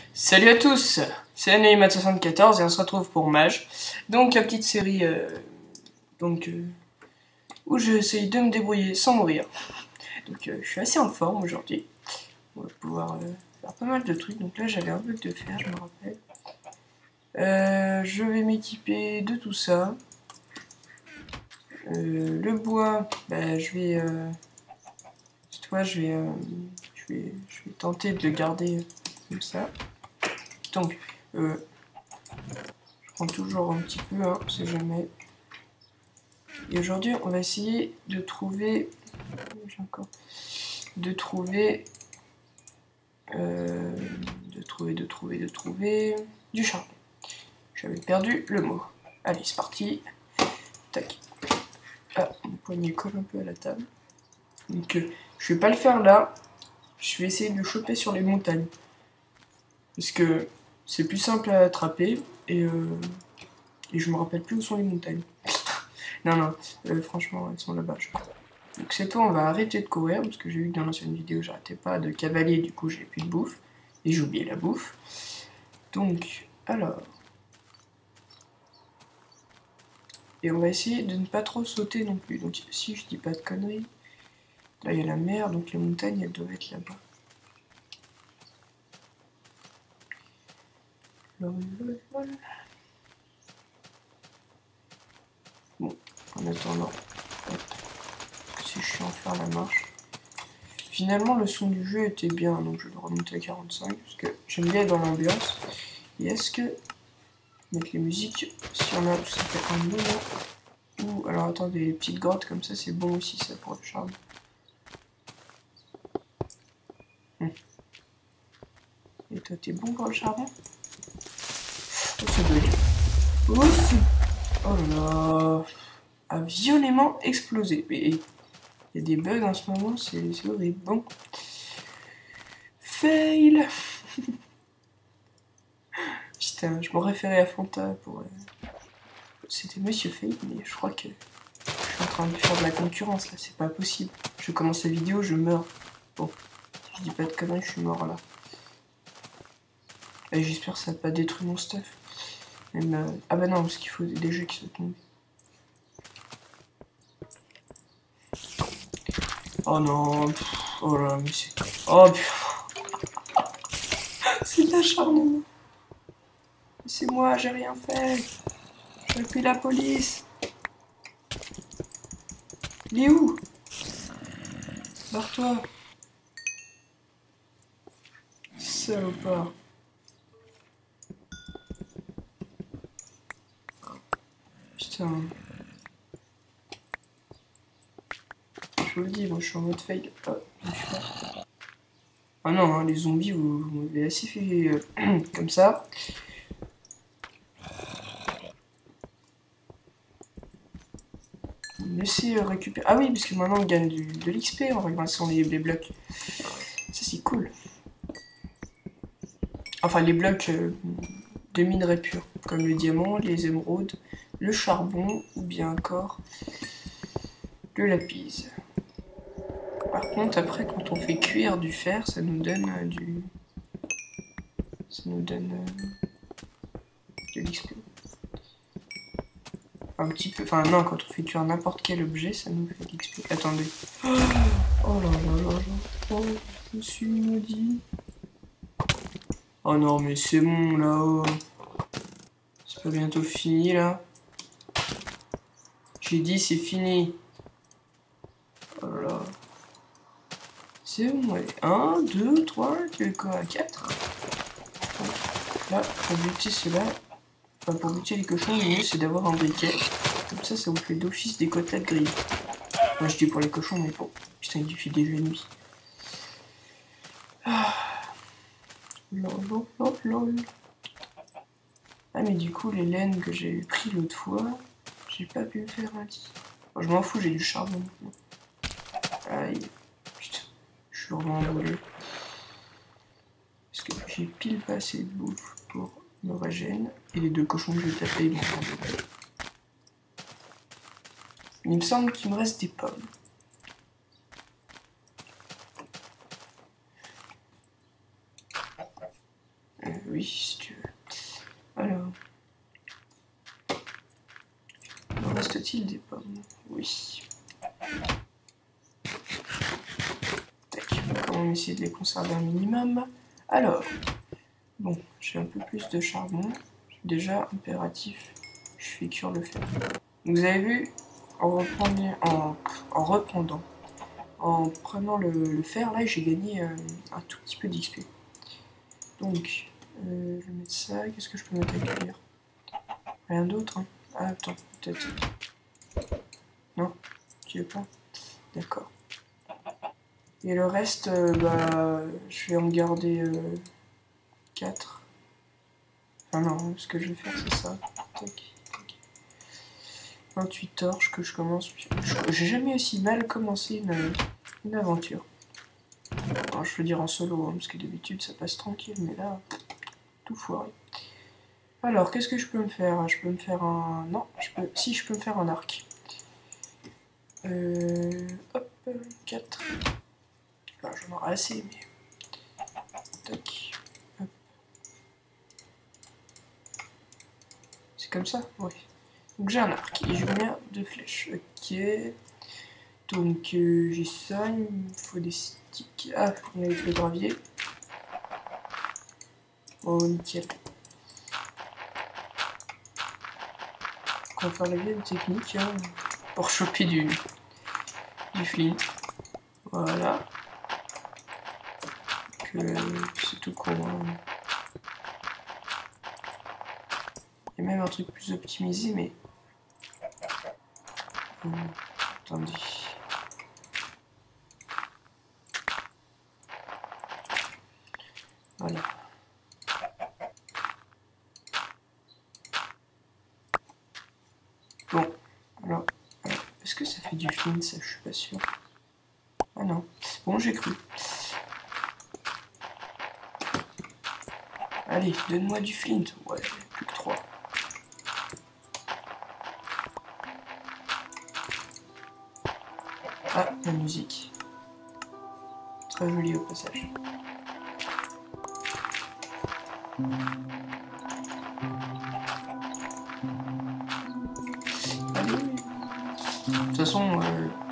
Salut à tous, c'est Anaïmat74 et on se retrouve pour Mage. Donc la petite série où j'essaye de me débrouiller sans mourir. Donc je suis assez en forme aujourd'hui. On va pouvoir faire pas mal de trucs. Donc là j'avais un bloc de fer, je me rappelle. Je vais m'équiper de tout ça. Le bois, bah, cette fois je vais tenter de le garder comme ça. Donc je prends toujours un petit peu, hein, on sait jamais. Et aujourd'hui, on va essayer de trouver du charbon. J'avais perdu le mot. Allez, c'est parti. Tac. Ah, mon poignet colle un peu à la table. Donc, je vais pas le faire là. Je vais essayer de le choper sur les montagnes. Parce que c'est plus simple à attraper et je me rappelle plus où sont les montagnes. non, franchement, elles sont là-bas, je crois. Donc cette fois, on va arrêter de courir, parce que j'ai vu que dans l'ancienne vidéo, j'arrêtais pas de cavaler, du coup, j'ai plus de bouffe. Et j'ai oublié la bouffe. Donc, alors... Et on va essayer de ne pas trop sauter non plus. Donc si je dis pas de conneries, là, il y a la mer, donc les montagnes, elles doivent être là-bas. Bon, en attendant, si je suis en faire la marche. Finalement, le son du jeu était bien, donc je vais le remonter à 45, parce que j'aime bien être dans l'ambiance. Et est-ce que mettre les musiques, si on a, ça fait un moment. Ou alors attendez, les petites grottes comme ça, c'est bon aussi, ça pour le charbon. Et toi, t'es bon pour le charbon? Oh, c'est bug. Oh, oh là là, a violemment explosé. Mais il y a des bugs en ce moment, c'est horrible. Bon. Fail. Putain, je me référais à Fanta pour... C'était Monsieur Fail, mais je crois que je suis en train de faire de la concurrence là, c'est pas possible. Je commence la vidéo, je meurs. Bon, si je dis pas de conneries, je suis mort là. Et j'espère que ça n'a pas détruit mon stuff. Même, ah bah non, parce qu'il faut des jeux qui sont tombés. Oh non, oh là, mais c'est... Oh putain. C'est de l'acharnement. C'est moi, j'ai rien fait. J'appuie la police. Il est où? Barre-toi. Salopard. Putain. Je vous le dis, moi je suis en mode fail. Oh, ah non, hein, les zombies, vous m'avez assez fait comme ça. Laissez récupérer. Ah oui, parce que maintenant on gagne de l'XP en ramassant les blocs. Ça c'est cool. Enfin, les blocs de minerais purs, comme le diamant, les émeraudes, le charbon ou bien encore le lapis. Par contre, après, quand on fait cuire du fer, ça nous donne de l'XP. Un petit peu. Enfin, non, quand on fait cuire n'importe quel objet, ça nous fait de l'XP. Attendez. Oh là là là là. Oh, je me suis maudit. Oh non, mais c'est bon là-haut. C'est pas bientôt fini là. J'ai dit c'est fini. Oh là là. C'est bon, allez. 1, 2, 3, tu veux quoi? 4. Là, pour buter cela, enfin pour buter les cochons, le mieux c'est d'avoir un briquet. Comme ça, ça vous fait d'office des côtelettes grillées. Moi je dis pour les cochons, mais bon. Putain, il fait déjà nuit. Ah. Lol. Ah mais du coup les laines que j'ai pris l'autre fois, j'ai pas pu me faire un lit. Bon, je m'en fous, j'ai du charbon. Aïe. Putain, je suis vraiment brûlé. Parce que j'ai pile pas assez de bouffe pour me régénérer. Et les deux cochons que j'ai tapés, ils m'ont fait. Il me semble qu'il me reste des pommes. oui, si tu veux. Alors. En reste-t-il des pommes? Oui. Tac. On va essayer de les conserver un minimum. Alors. Bon, j'ai un peu plus de charbon. Déjà, impératif, je fais cuire le fer. Vous avez vu, en prenant le fer, là, j'ai gagné un tout petit peu d'XP. Donc, je vais mettre ça. Qu'est-ce que je peux mettre à cuire? Rien d'autre, hein. Ah, attends, peut-être. Non, tu veux pas? D'accord. Et le reste, bah, je vais en garder 4. Enfin non, ce que je vais faire, c'est ça. Tac. 28 torches que je commence. J'ai jamais aussi mal commencé une aventure. Alors, je veux dire en solo, hein, parce que d'habitude ça passe tranquille, mais là, tout foiré. Alors, qu'est-ce que je peux me faire? Je peux me faire un... Non, si, je peux me faire un arc. Hop, 4. Enfin, j'en aurai assez, mais... Tac. Hop. C'est comme ça? Oui. Donc j'ai un arc et je vais mettre 2 flèches. Ok. Donc j'ai ça, il me faut des sticks. Ah, on a le gravier. Oh, nickel. On va faire la vieille technique hein, pour choper du flint. Voilà. C'est tout con. Hein. Il y a même un truc plus optimisé, mais... attendez. Voilà. Bon, alors, est-ce que ça fait du flint, ça? Je suis pas sûr. Ah non. Bon, j'ai cru. Allez, donne-moi du flint. Ouais, plus que 3. Ah, la musique. Très jolie au passage. Allez. De toute façon,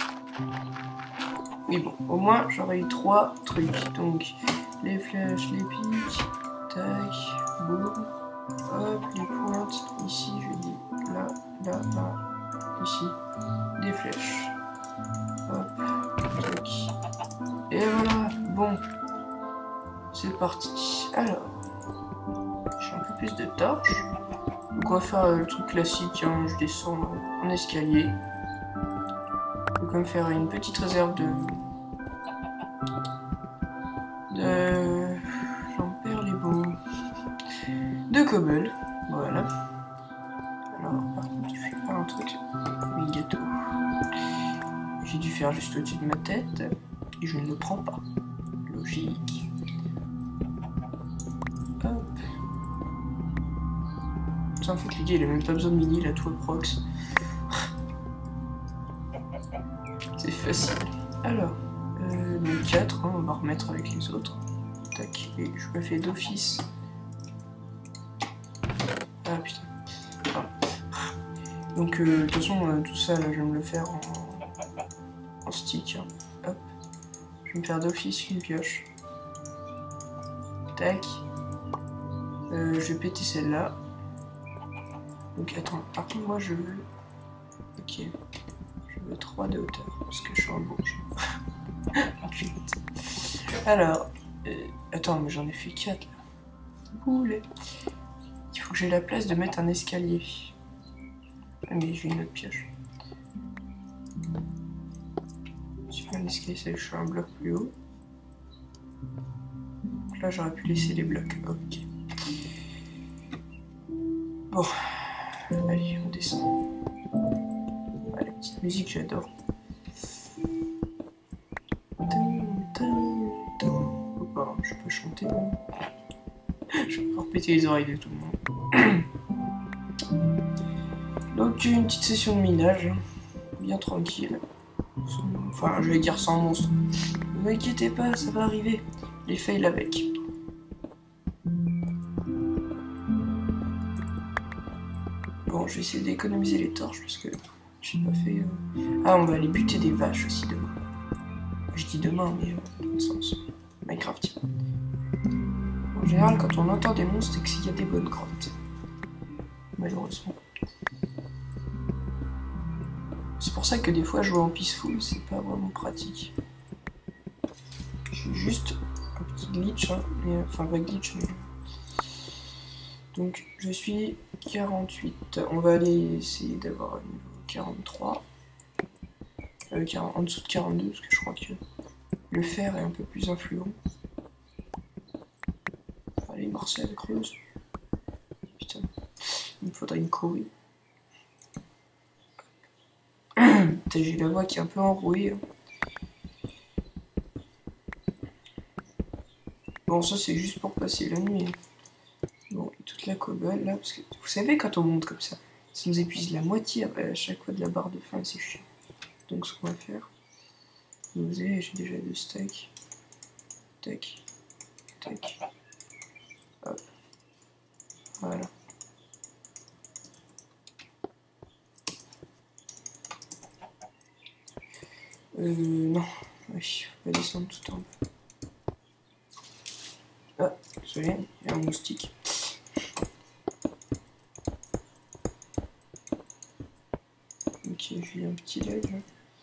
oui bon, au moins j'aurais eu 3 trucs. Donc, les flèches, les pics, tac, boum, hop, les pointes, ici, je dis là, là, là, ici, des flèches. Hop, tac. Et voilà, bon, c'est parti. Alors, j'ai un peu plus de torches. Donc on va faire le truc classique, hein, je descends en escalier. Je vais quand même faire une petite réserve j'en perds les mots. De cobble, voilà. Alors, par contre, je vais faire un truc. Oui, gâteau. J'ai dû faire juste au-dessus de ma tête. Et je ne le prends pas. Logique. Hop. Ça, en fait, le gars, il a même pas besoin de mini, il a tout à prox. C'est facile. Alors, donc 4, hein, on va remettre avec les autres. Tac, et je me fais d'office. Ah putain. Ah. Donc, de toute façon, tout ça, là, je vais me le faire en stick. Hein. Hop. Je vais me faire d'office une pioche. Tac. Je vais péter celle-là. Donc, attends. Par contre, moi, je veux... Ok. Je veux 3 de hauteur, parce que je suis un bourge. Alors, attends, mais j'en ai fait 4 là. Boulet. Il faut que j'ai la place de mettre un escalier. Mais j'ai une autre pioche. Si je fais un escalier, c'est que je suis un bloc plus haut. Donc là, j'aurais pu laisser les blocs. Ok. Bon. Allez, on descend. Ah, la petite musique, j'adore. Je peux chanter. Je vais encore péter les oreilles de tout le monde. Donc une petite session de minage, bien tranquille. Enfin, je vais dire sans monstre. Ne vous inquiétez pas, ça va arriver. Les fails avec. je vais essayer d'économiser les torches parce que j'ai pas fait... Ah, on va aller buter des vaches aussi demain. Je dis demain, mais dans le sens Minecraft. En général, quand on entend des monstres, c'est qu'il y a des bonnes grottes. Malheureusement. C'est pour ça que des fois, jouer en peaceful, c'est pas vraiment pratique. J'ai juste un petit glitch, hein, mais, enfin pas glitch, mais... Donc, je suis 48. On va aller essayer d'avoir un niveau 43. En dessous de 42, parce que je crois que le fer est un peu plus influent. Allez, Marcel, creuse. Putain, il me faudrait une Corée. J'ai la voix qui est un peu enrouée. Bon, ça c'est juste pour passer la nuit. Bon, et toute la cobble là, parce que vous savez, quand on monte comme ça nous épuise la moitié à chaque fois de la barre de faim, c'est chiant. Donc, ce qu'on va faire, vous avez, j'ai déjà 2 stacks. Tac, tac. Hop. Voilà. Non. Oui, faut pas descendre tout en bas. Ah, désolé, il y a un moustique. Ok, j'ai eu un petit lag là.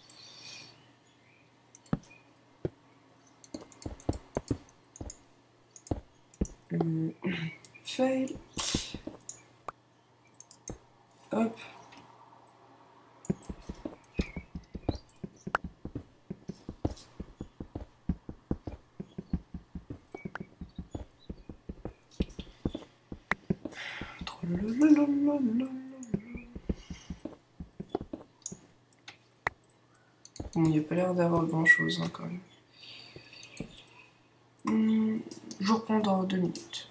Fail. Hop. Bon, il n'y a pas l'air d'avoir grand chose hein, quand même. Je vous reprends dans 2 minutes.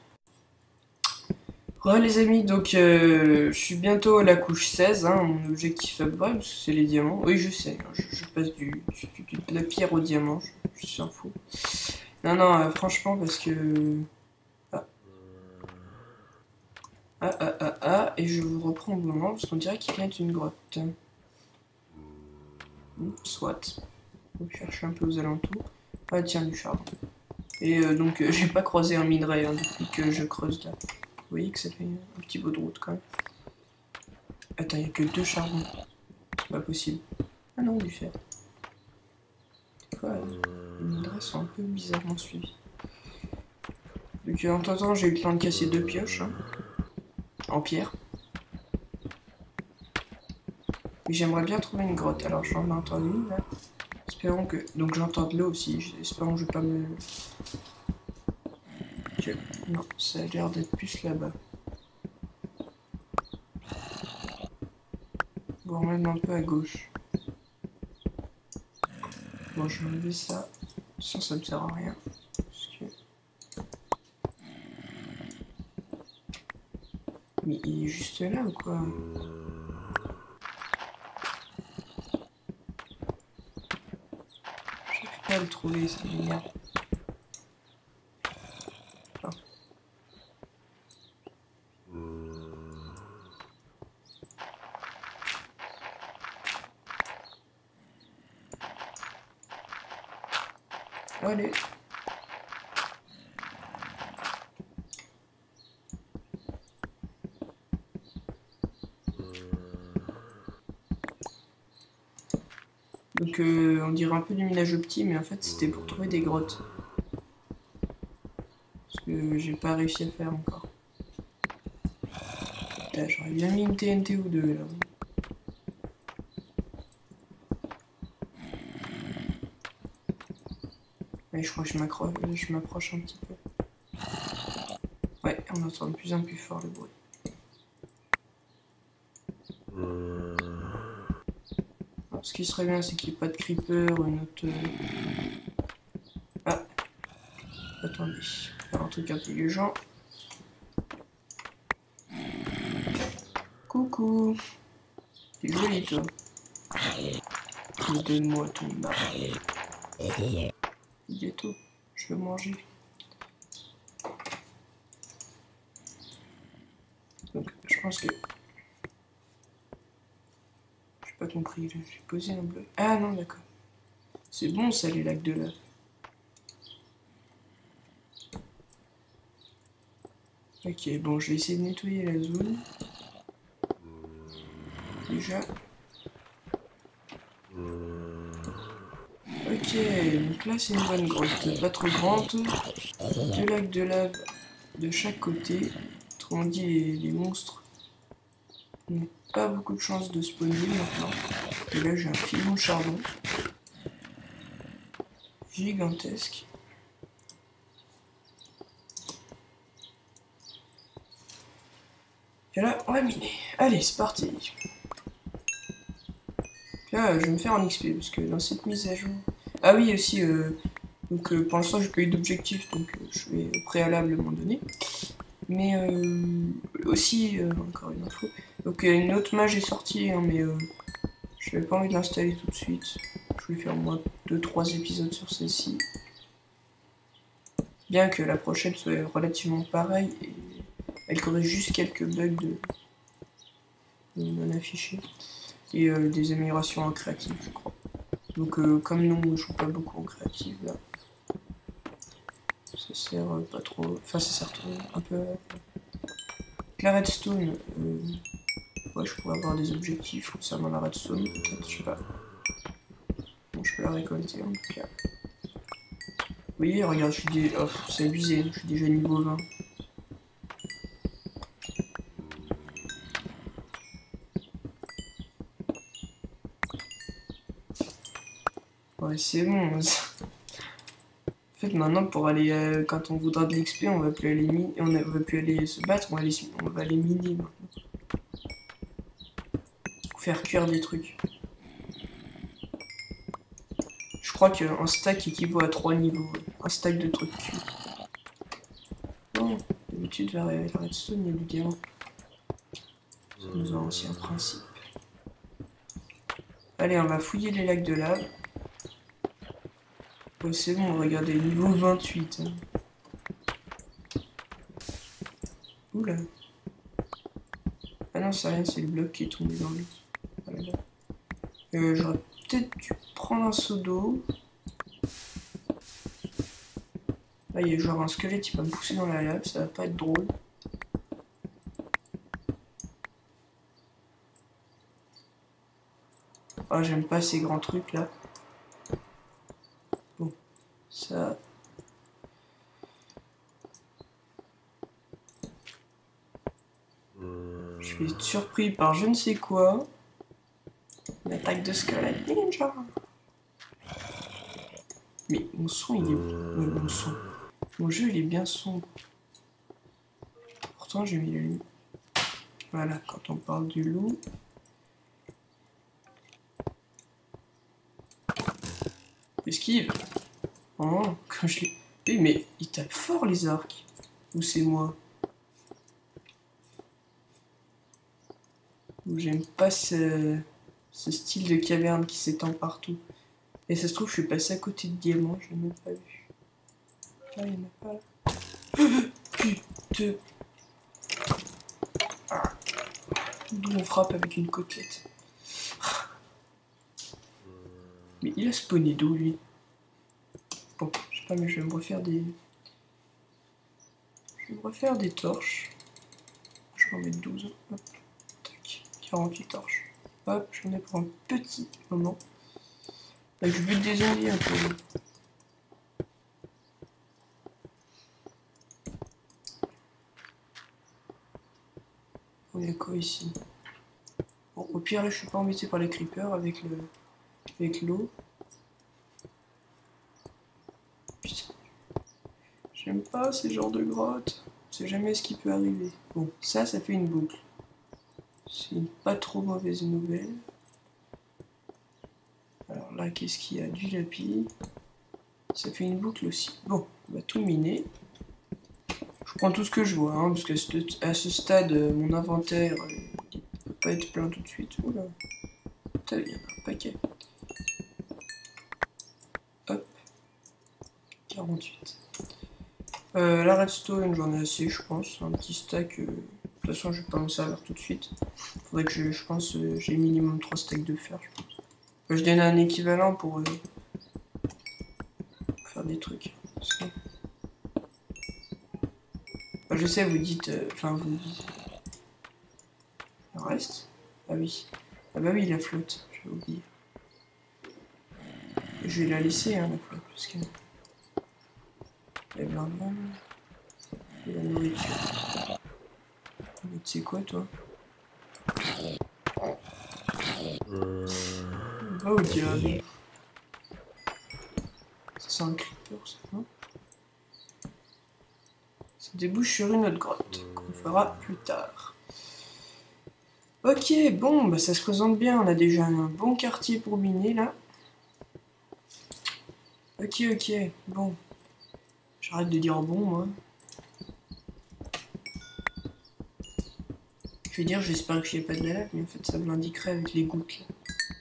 Re les amis, donc je suis bientôt à la couche 16, hein, mon objectif après, c'est les diamants. Oui je sais, hein, je passe de la pierre au diamant, je suis un fou. Non non, franchement parce que... et je vous reprends au moment parce qu'on dirait qu'il vient d'une grotte. Soit. On va chercher un peu aux alentours. Ah tiens, du charbon. Et donc j'ai pas croisé un minerai hein, depuis que je creuse là. Vous voyez que ça fait un petit bout de route quand même. Attends, il n'y a que 2 charbons. C'est pas possible. Ah non, du fer. Des fois, les minerais sont un peu bizarrement suivis. Donc en temps, j'ai eu le temps de casser 2 pioches. Hein, en pierre. Mais j'aimerais bien trouver une grotte. Alors j'en entends une là. Espérons que... Donc j'entends de l'eau aussi. Espérons que je vais pas me... Okay. Non, ça a l'air d'être plus là-bas. Voire même un peu à gauche. Bon, je vais enlever ça. Ça me sert à rien. Parce que... Mais il est juste là ou quoi? J'arrive pas à le trouver, ça m'énerve. Allez. Donc on dirait un peu du minage opti, mais en fait c'était pour trouver des grottes. Parce que j'ai pas réussi à faire encore. Là j'aurais bien mis une TNT ou 2 là. Mais je crois que je m'approche un petit peu. Ouais, on entend de plus en plus fort le bruit. Alors, ce qui serait bien, c'est qu'il n'y ait pas de creeper ou une autre... Ah, attendez, faire un truc intelligent. Coucou. T'es joli toi. Donne-moi ton marché. Gâteau, je veux manger. Donc je pense que compris, là. J'ai posé un bloc. Ah non, d'accord. C'est bon ça, les lacs de lave. Ok, bon, je vais essayer de nettoyer la zone. Déjà. Ok, donc là c'est une bonne grotte. Pas trop grande. Deux lacs de lave de chaque côté. Autrement dit, les monstres n'ont pas beaucoup de chance de spawner maintenant. Et là j'ai un filon de charbon. Gigantesque. Et là, on va miner. Allez, c'est parti. Là, je vais me faire un XP, parce que dans cette mise à jour... Ah oui, aussi, donc pour l'instant, j'ai pas eu d'objectif, donc je vais au préalable m'en donner. Mais aussi, encore une info, donc une autre mage est sortie, hein, mais je n'avais pas envie de l'installer tout de suite. Je vais faire au moins 2-3 épisodes sur celle-ci. Bien que la prochaine soit relativement pareille, et elle corrige juste quelques bugs de non affichés. Et des améliorations en créative, je crois. Donc comme non, je joue pas beaucoup en créative, là. Ça sert pas trop... Enfin, ça sert trop un peu... La redstone, ouais, je pourrais avoir des objectifs concernant la redstone, peut-être, je sais pas. Bon, je peux la récolter en tout cas. Vous voyez, regarde, je suis déjà... Oh, c'est abusé, je suis déjà niveau 20. Ouais, c'est bon. En fait, maintenant, pour aller... quand on voudra de l'XP, on va plus aller miner... On va plus aller se battre, on va aller miner maintenant. Faire cuire des trucs. Je crois qu'un stack équivaut à 3 niveaux. Un stack de trucs cuits. Bon, d'habitude vers la redstone, il y a du diamant. Ça nous a aussi un principe. Allez, on va fouiller les lacs de lave. Ouais, c'est bon, regardez, niveau 28. Hein. Oula. Ah non, c'est rien, c'est le bloc qui est tombé dans l'eau. Voilà. J'aurais peut-être dû prendre un seau d'eau. Là, il y a genre un squelette qui va me pousser dans la lave, ça va pas être drôle. Ah, j'aime pas ces grands trucs là. Bon, ça... Je vais être surpris par je ne sais quoi. Une attaque de squelette ninja. Mais mon son, il est... Ouais, mon son. Mon jeu, il est bien sombre. Pourtant, j'ai mis la lumière. Voilà, quand on parle du loup... Esquive. Oh, quand je l'ai... Oui, mais il tape fort, les arcs. Ou c'est moi? J'aime pas ce style de caverne qui s'étend partout. Et ça se trouve, je suis passé à côté de diamants, je l'ai même pas vu. Là, il y en a pas là. Putain. Ah. D'où on frappe avec une côtelette. Mais il a spawné d'où, lui? Bon, je sais pas, mais je vais me refaire des... Je vais me refaire des torches. Je vais en mettre 12. Hop. Tac. 48 torches. Hop, j'en ai pour un petit moment. Là, je bute des zombies un peu. Oh, il y a quoi ici? Bon, au pire, là, je suis pas embêté par les creepers avec l'eau. Putain. J'aime pas ces genres de grottes. On sait jamais ce qui peut arriver. Bon, ça fait une boucle. C'est une pas trop mauvaise nouvelle. Alors là, qu'est-ce qu'il y a? Du lapis. Ça fait une boucle aussi. Bon, on va tout miner. Je prends tout ce que je vois, hein, parce qu'à ce stade, mon inventaire il peut pas être plein tout de suite. Oula. Putain, il y en a un paquet. Hop. 48. La redstone, j'en ai assez, je pense. Un petit stack toute façon, je vais pas m'en servir tout de suite. Faudrait que je pense, j'ai minimum 3 stacks de fer, je pense. Enfin, je donne un équivalent pour faire des trucs. Enfin, je sais, vous dites... Enfin, vous dites... Il reste. Ah oui. Ah bah oui, la flotte, j'ai oublié. Je vais la laisser, hein, la flotte, parce que... Il y a bien de la nourriture. Mais tu sais quoi, toi? Va au diable. Ça sent un creeper, ça, non? Ça débouche sur une autre grotte, qu'on fera plus tard. Ok, bon, bah ça se présente bien. On a déjà un bon quartier pour miner, là. Ok, bon. J'arrête de dire bon, moi. Je vais dire, j'espère que je n'ai pas de la lave, mais en fait, ça me l'indiquerait avec les gouttes, là.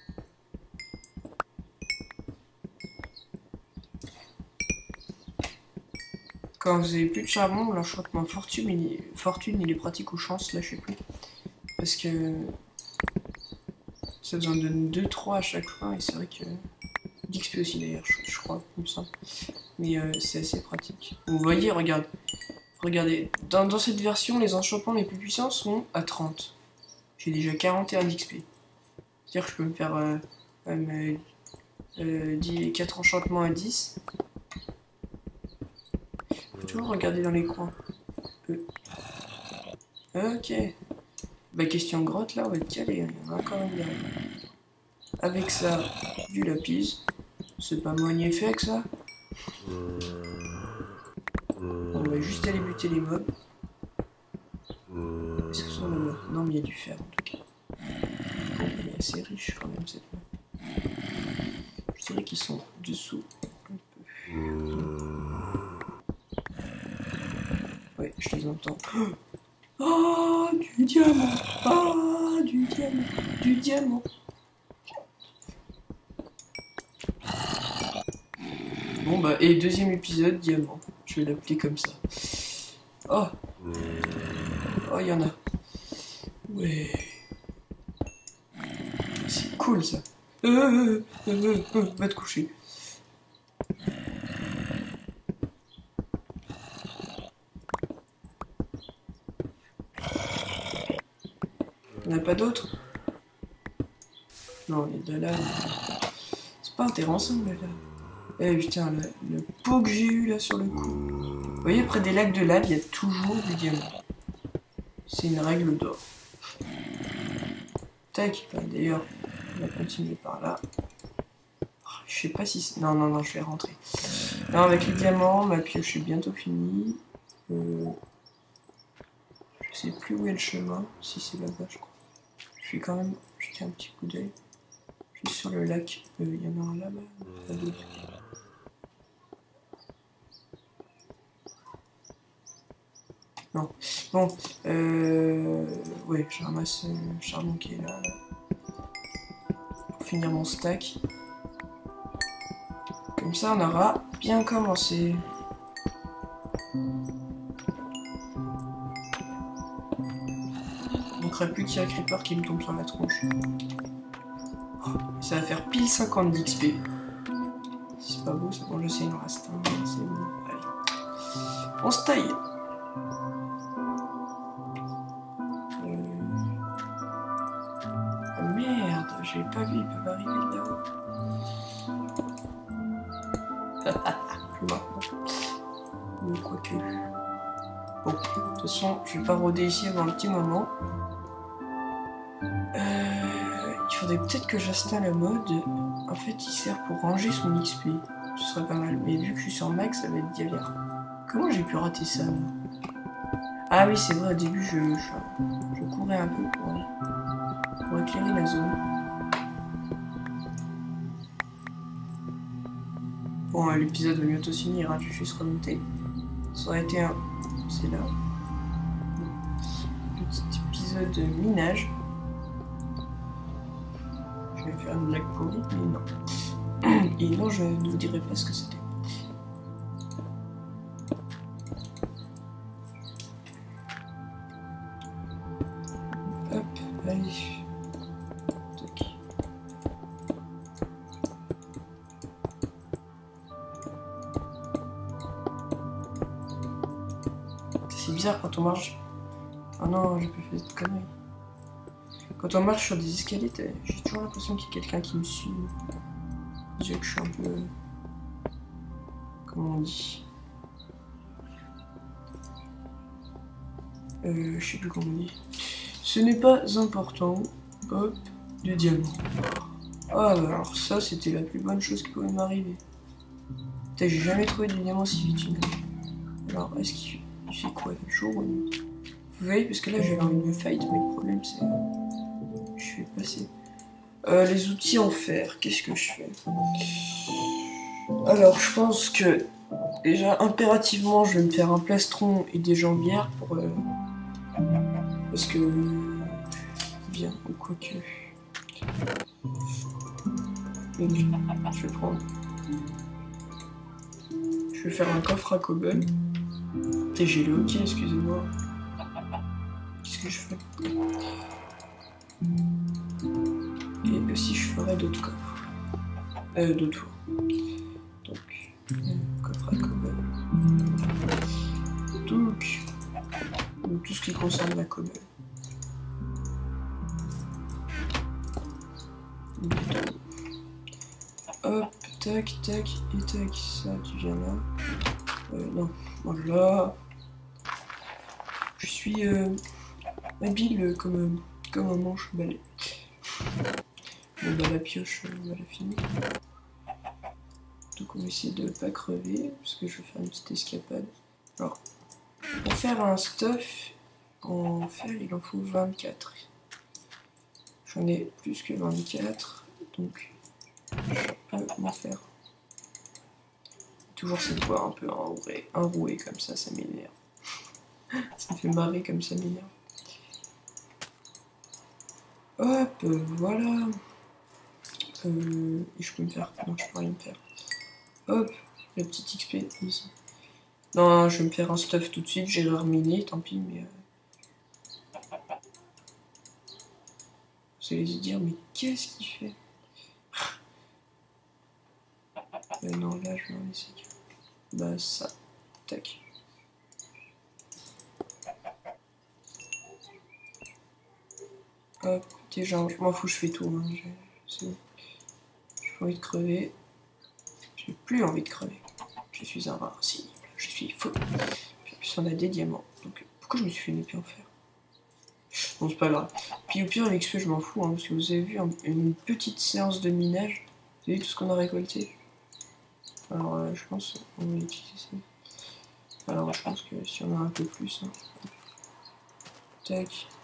Quand vous avez plus de charbon, l'enchantement fortune, il est pratique ou chance, là, je sais plus. Parce que... ça vous en donne 2-3 à chaque fois, et c'est vrai que... d'XP aussi, d'ailleurs, je crois, comme ça. Mais c'est assez pratique. Vous voyez, regardez, dans cette version, les enchantements les plus puissants sont à 30. J'ai déjà 41 d'XP. C'est-à-dire que je peux me faire 4 enchantements à 10. Faut toujours regarder dans les coins. Ok. Bah question grotte là, on va être calé, il y en a encore une derrière. Avec ça, du lapis. C'est pas magnifique avec ça. On va juste aller buter les mobs. Est-ce que ce sont les mobs? Non mais il y a du fer en tout cas. Bon, elle est assez riche quand même cette map. Je dirais qu'ils sont dessous un peu. Ouais, je les entends. Oh, du diamant! Ah, du diamant! Du diamant! Bon bah, et deuxième épisode, diamant. Je vais l'appeler comme ça. Oh! Oh, il y en a. Ouais. C'est cool ça. Va te coucher. Il n'y en a pas d'autres? Non, il y a de la lave. C'est pas intéressant, mais là. Eh putain, le pot que j'ai eu là sur le coup. Vous voyez, près des lacs de lave, il y a toujours du diamant. C'est une règle d'or. Tac, d'ailleurs, on va continuer par là. Je sais pas si... Non, je vais rentrer. Non, avec les diamants, ma pioche est bientôt finie. Je sais plus où est le chemin, si c'est là-bas, je crois. Je vais quand même jeter un petit coup d'œil. Juste sur le lac, il y en a un là-bas, pas d'autre. Non, bon, ouais, je ramasse le charbon qui est là, pour finir mon stack. Comme ça, on aura bien commencé. Il ne manquerait plus qu'il y ait un creeper qui me tombe sur la tronche. Oh, ça va faire pile 50 d'XP. Si c'est pas beau, c'est bon, je sais, il me reste un. C'est bon, allez. On se taille. Oh merde, j'ai pas vu, ils peuvent arriver là-haut. Ou quoique. Bon, de toute façon, je vais pas rôder ici avant un petit moment. Il faudrait peut-être que j'installe un mode. En fait, il sert pour ranger son XP. Ce serait pas mal. Mais vu que je suis sur max, ça va être galère. Comment j'ai pu rater ça, moi? Ah oui, c'est vrai, au début, je courais un peu pour éclairer la zone. Bon, l'épisode va bientôt se finir, hein, je vais juste remonter. Ça aurait été un... C'est là. Petit épisode de minage. Je vais faire une blague pourrie, mais non. Et non, je ne vous dirai pas ce que c'était. Allez. Tac. C'est bizarre quand on marche. Oh non, j'ai pas fait cette connerie. Quand on marche sur des escaliers, j'ai toujours l'impression qu'il y a quelqu'un qui me suit. Déjà que je suis un peu... Comment on dit? Je sais plus comment on dit. Ce n'est pas important. Hop, du diamant. Ah, alors ça, c'était la plus bonne chose qui pouvait m'arriver. Putain, j'ai jamais trouvé de diamant si vite. Alors, est-ce qu'il fait quoi, jour ou nuit? Vous voyez, parce que là, j'avais envie de me fight, mais le problème, c'est... je vais passer. Les outils en fer, qu'est-ce que je fais? Alors, je pense que... Déjà, impérativement, je vais me faire un plastron et des jambières pour... parce que... Bien, ou quoi que... Donc, je vais prendre... Je vais faire un coffre à cobble. Et j'ai le hockey, excusez-moi. Qu'est-ce que je fais? Et aussi, je ferai d'autres coffres. D'autres fours. Donc, coffre à cobble. Donc, tout ce qui concerne la cobble. Hop, tac, tac, et tac, ça, tu viens là. Non, voilà. Je suis habile comme un manche-balai. Bon bah la pioche, voilà, fini. Donc on va essayer de ne pas crever, parce que je vais faire une petite escapade. Alors, pour faire un stuff en fer, il en faut 24. J'en ai plus que 24, donc je peux m'en faire. Toujours cette voix un peu enrouée comme ça m'énerve. Ça me fait marrer comme ça m'énerve. Hop, voilà. Et je peux me faire... Non, je peux rien me faire. Hop, la petite XP ici. Non, je vais me faire un stuff tout de suite, j'ai reminé, tant pis, mais... Vous allez se dire, mais qu'est-ce qu'il fait? Non, là, je vais en laisser. Bah, ça. Tac. Hop, déjà, je m'en fous, je fais tout. Hein. J'ai pas envie de crever. J'ai plus envie de crever. Je suis invincible. Je suis fou. Puis en plus, on a des diamants. Donc, pourquoi je me suis fait une épée en fer? Bon, c'est pas grave. Puis au pire, l'XP, je m'en fous. Hein, parce que vous avez vu une petite séance de minage. Vous avez vu tout ce qu'on a récolté? Alors, je pense qu'on va utiliser ça. Alors, je pense que si on a un peu plus. Hein. Tac.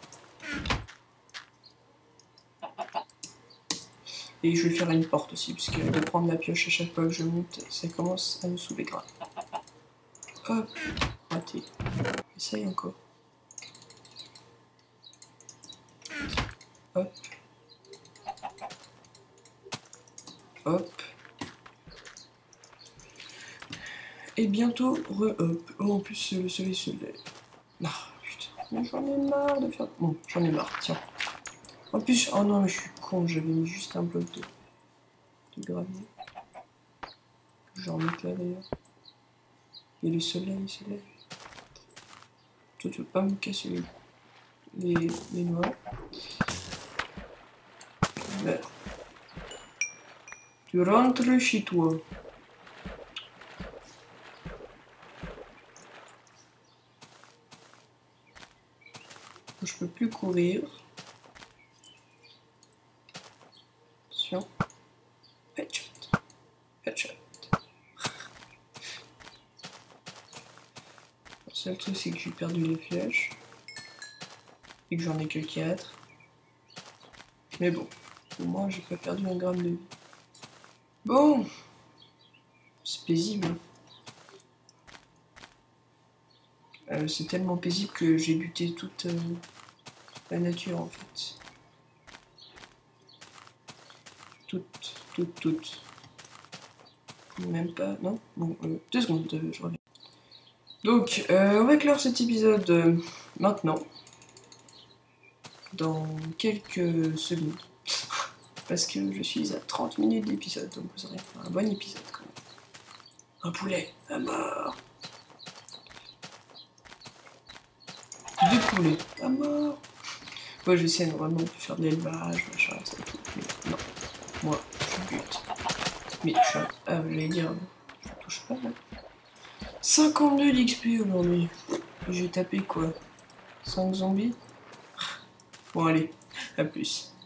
Et je vais faire une porte aussi, parce que de prendre la pioche à chaque fois que je monte, ça commence à me saouler grave. Hop, raté. Essaye encore. Hop. Hop. Et bientôt, re-hop. Oh, en plus, le soleil se lève. Ah, putain, j'en ai marre de faire... Bon, j'en ai marre, tiens. En plus, oh non, mais je suis con, j'avais mis juste un bloc de gravier. Je vais en mettre là d'ailleurs. Et le soleil se lève. Toi, tu veux pas me casser les noix. Vert. Tu rentres chez toi. Je peux plus courir. Attention. Headshot. Headshot. Le seul truc, c'est que j'ai perdu les flèches. Et que j'en ai que 4. Mais bon, au moins, j'ai pas perdu un gramme de vie. Bon. C'est paisible. C'est tellement paisible que j'ai buté toute la nature, en fait. Toute. Même pas, non? Bon, 2 secondes, je reviens. Donc, on va clore cet épisode maintenant. dans quelques secondes. Parce que je suis à 30 minutes d'épisode, donc vous aurez un bon épisode quand même. Un poulet à mort. 2 poulets à mort. Moi j'essaie vraiment de faire de l'élevage, machin, ça et tout. Mais non, moi je bute. Mais je suis j'allais dire, je touche pas là. 52 d'XP aujourd'hui. J'ai tapé quoi? 5 zombies? Bon allez, à plus.